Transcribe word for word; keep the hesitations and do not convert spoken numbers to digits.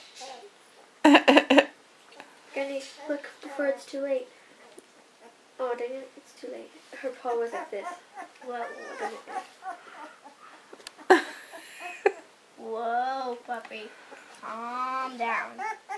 Granny, look before it's too late. Oh, dang it, it's too late. Her paw was like this. Whoa, Whoa, puppy. Calm down.